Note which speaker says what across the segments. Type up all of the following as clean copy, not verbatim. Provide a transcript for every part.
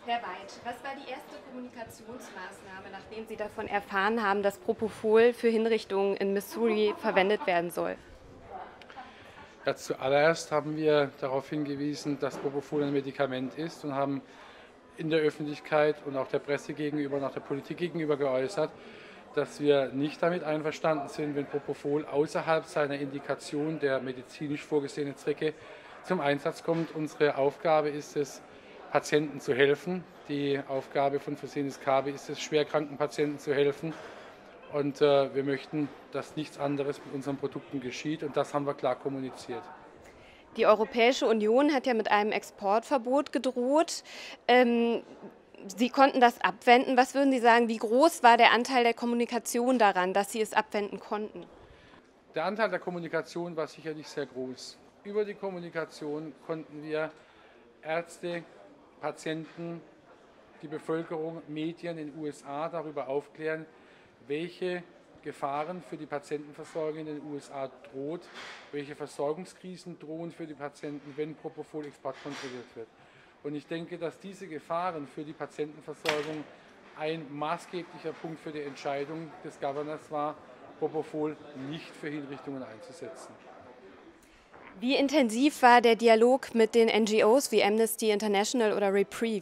Speaker 1: Herr Weid, was war die erste Kommunikationsmaßnahme, nachdem Sie davon erfahren haben, dass Propofol für Hinrichtungen in Missouri verwendet werden soll?
Speaker 2: Ja, zuallererst haben wir darauf hingewiesen, dass Propofol ein Medikament ist und haben in der Öffentlichkeit und auch der Presse gegenüber und auch der Politik gegenüber geäußert, dass wir nicht damit einverstanden sind, wenn Propofol außerhalb seiner Indikation der medizinisch vorgesehenen Zwecke zum Einsatz kommt. Unsere Aufgabe ist es, Patienten zu helfen. Die Aufgabe von Fresenius Kabi ist es, schwerkranken Patienten zu helfen. Und wir möchten, dass nichts anderes mit unseren Produkten geschieht. Und das haben wir klar kommuniziert.
Speaker 1: Die Europäische Union hat ja mit einem Exportverbot gedroht. Sie konnten das abwenden. Was würden Sie sagen, wie groß war der Anteil der Kommunikation daran, dass Sie es abwenden konnten?
Speaker 2: Der Anteil der Kommunikation war sicherlich sehr groß. Über die Kommunikation konnten wir Ärzte, Patienten, die Bevölkerung, Medien in den USA darüber aufklären, welche Gefahren für die Patientenversorgung in den USA droht, welche Versorgungskrisen drohen für die Patienten, wenn Propofol-Export kontrolliert wird. Und ich denke, dass diese Gefahren für die Patientenversorgung ein maßgeblicher Punkt für die Entscheidung des Governors war, Propofol nicht für Hinrichtungen einzusetzen.
Speaker 1: Wie intensiv war der Dialog mit den NGOs wie Amnesty International oder Reprieve?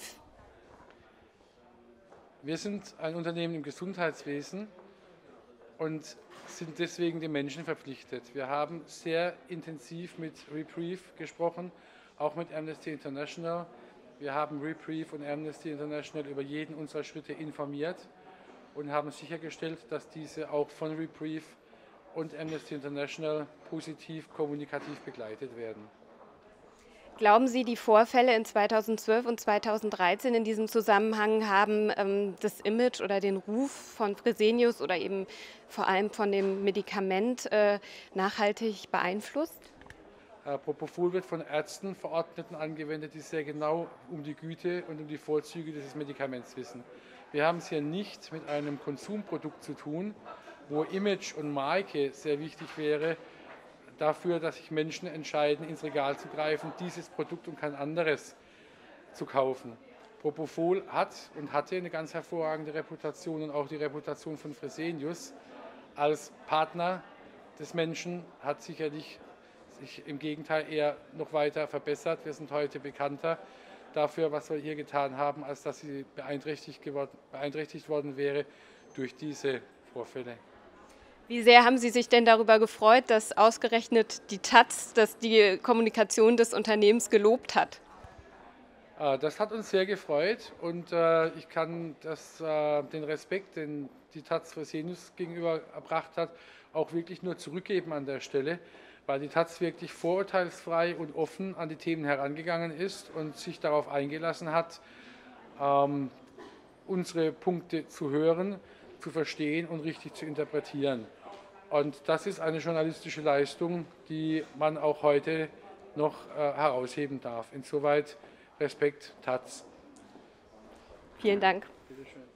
Speaker 2: Wir sind ein Unternehmen im Gesundheitswesen und sind deswegen den Menschen verpflichtet. Wir haben sehr intensiv mit Reprieve gesprochen, auch mit Amnesty International. Wir haben Reprieve und Amnesty International über jeden unserer Schritte informiert und haben sichergestellt, dass diese auch von Reprieve und Amnesty International positiv kommunikativ begleitet werden.
Speaker 1: Glauben Sie, die Vorfälle in 2012 und 2013 in diesem Zusammenhang haben das Image oder den Ruf von Fresenius oder eben vor allem von dem Medikament nachhaltig beeinflusst?
Speaker 2: Propofol wird von Ärzten, Verordneten angewendet, die sehr genau um die Güte und um die Vorzüge dieses Medikaments wissen. Wir haben es hier nicht mit einem Konsumprodukt zu tun, wo Image und Marke sehr wichtig wäre, dafür, dass sich Menschen entscheiden, ins Regal zu greifen, dieses Produkt und kein anderes zu kaufen. Propofol hat und hatte eine ganz hervorragende Reputation und auch die Reputation von Fresenius als Partner des Menschen hat sicherlich sich im Gegenteil eher noch weiter verbessert. Wir sind heute bekannter dafür, was wir hier getan haben, als dass sie beeinträchtigt worden wäre durch diese Vorfälle.
Speaker 1: Wie sehr haben Sie sich denn darüber gefreut, dass ausgerechnet die taz, dass die Kommunikation des Unternehmens gelobt hat?
Speaker 2: Das hat uns sehr gefreut und ich kann den Respekt, den die taz Fresenius gegenüber erbracht hat, auch wirklich nur zurückgeben an der Stelle, weil die taz wirklich vorurteilsfrei und offen an die Themen herangegangen ist und sich darauf eingelassen hat, unsere Punkte zu hören, zu verstehen und richtig zu interpretieren. Und das ist eine journalistische Leistung, die man auch heute noch herausheben darf. Insoweit Respekt, taz.
Speaker 1: Vielen Dank.
Speaker 2: Bitte schön.